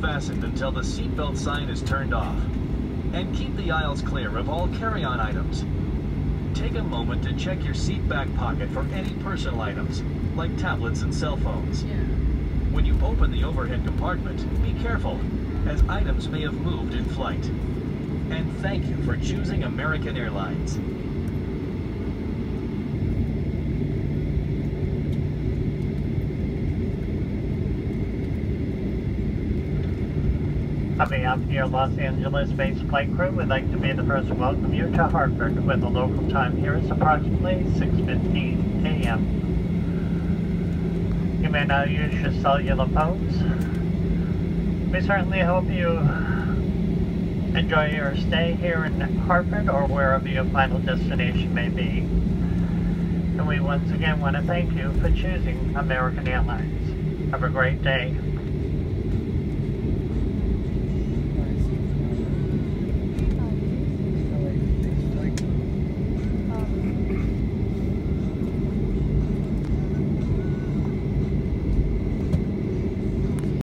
fastened until the seatbelt sign is turned off. And keep the aisles clear of all carry-on items. Take a moment to check your seat back pocket for any personal items, like tablets and cell phones. When you open the overhead compartment, be careful, as items may have moved in flight. And thank you for choosing American Airlines. On behalf of your Los Angeles-based flight crew, we'd like to be the first to welcome you to Hartford, where the local time here is approximately 6:15 a.m. You may now use your cellular phones. We certainly hope you enjoy your stay here in Hartford or wherever your final destination may be. And we once again want to thank you for choosing American Airlines. Have a great day.